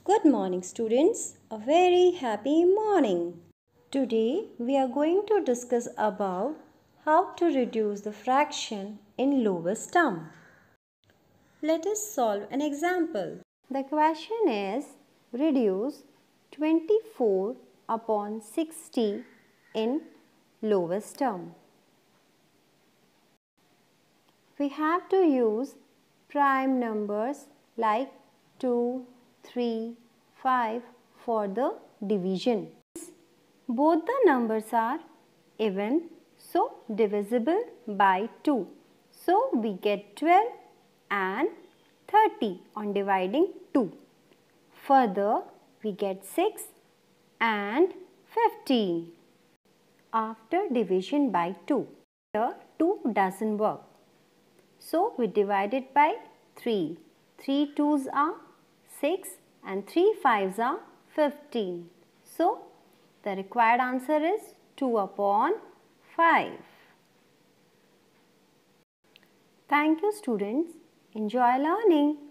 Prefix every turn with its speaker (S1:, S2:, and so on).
S1: Good morning students, a very happy morning. Today we are going to discuss about how to reduce the fraction in lowest term. Let us solve an example. The question is reduce 24 upon 60 in lowest term. We have to use prime numbers like 2, 3, 5 for the division. Both the numbers are even, so divisible by 2. So we get 12 and 30 on dividing 2. Further, we get 6 and 15 after division by 2. Here 2 doesn't work. So we divide it by 3. 3 2s are 6 and 3 5s are 15. So the required answer is 2 upon 5. Thank you students. Enjoy learning.